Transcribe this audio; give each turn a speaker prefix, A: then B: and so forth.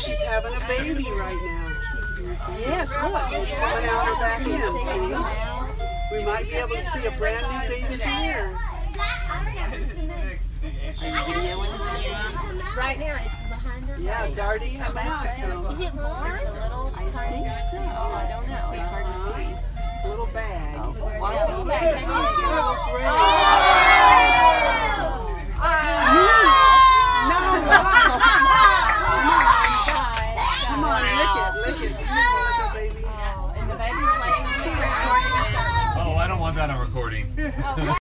A: she's having a baby right now. Yes, look, it's coming out her back end, see? We might be able to see a brand new baby here.
B: Are you videoing?
C: Right now, it's behind her.
A: Yeah, it's already come out, so.
C: Is it born?
B: I think so. I don't know. It's hard to see.
A: Little bag.
B: Oh,
A: Great. Come on, lick it, lick it. Lick it, baby.
C: And the baby's laying on the ground.
D: Oh, I don't want that on recording.